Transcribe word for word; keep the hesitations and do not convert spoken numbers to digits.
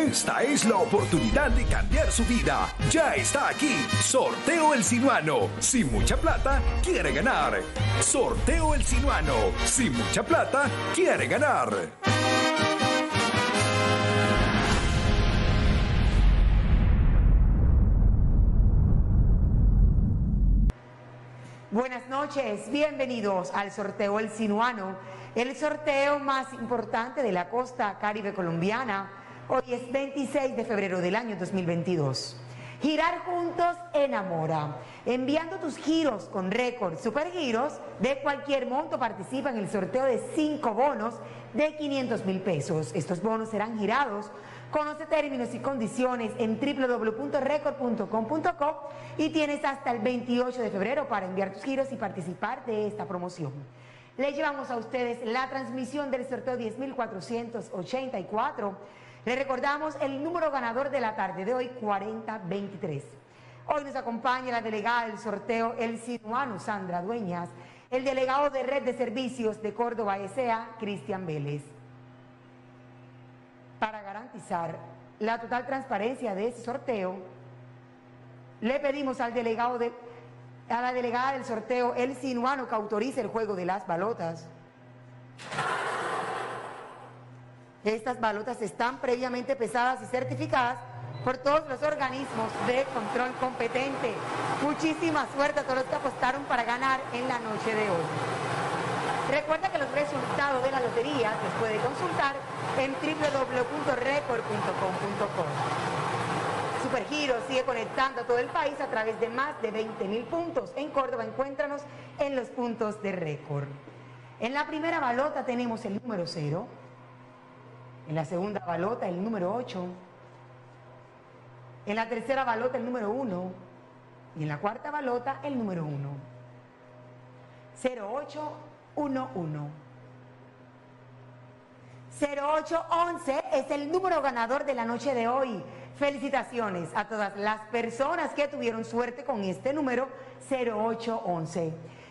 Esta es la oportunidad de cambiar su vida. Ya está aquí. Sorteo El Sinuano. Sin mucha plata, quiere ganar. Sorteo El Sinuano. Sin mucha plata, quiere ganar. Buenas noches, bienvenidos al sorteo El Sinuano, el sorteo más importante de la costa caribe colombiana. Hoy es veintiséis de febrero del año dos mil veintidós. Girar juntos enamora. Enviando tus giros con récord Supergiros de cualquier monto, participa en el sorteo de cinco bonos de quinientos mil pesos. Estos bonos serán girados. Conoce términos y condiciones en w w w punto record punto com punto co y tienes hasta el veintiocho de febrero para enviar tus giros y participar de esta promoción. Le llevamos a ustedes la transmisión del sorteo diez mil cuatrocientos ochenta y cuatro. Le recordamos el número ganador de la tarde de hoy, cuarenta veintitrés. Hoy nos acompaña la delegada del sorteo El Sinuano, Sandra Dueñas, el delegado de Red de Servicios de Córdoba S A, Cristian Vélez. Para garantizar la total transparencia de este sorteo, le pedimos al delegado de, a la delegada del sorteo El Sinuano que autorice el juego de las balotas. Estas balotas están previamente pesadas y certificadas por todos los organismos de control competente. Muchísima suerte a todos los que apostaron para ganar en la noche de hoy. Recuerda que los resultados de la lotería los puede consultar en w w w punto record punto com punto co. Supergiros sigue conectando a todo el país a través de más de veinte mil puntos. En Córdoba encuéntranos en los puntos de récord. En la primera balota tenemos el número cero. En la segunda balota el número ocho. En la tercera balota el número uno. Y en la cuarta balota el número uno. cero ocho uno uno. cero ocho once es el número ganador de la noche de hoy. Felicitaciones a todas las personas que tuvieron suerte con este número cero ocho once.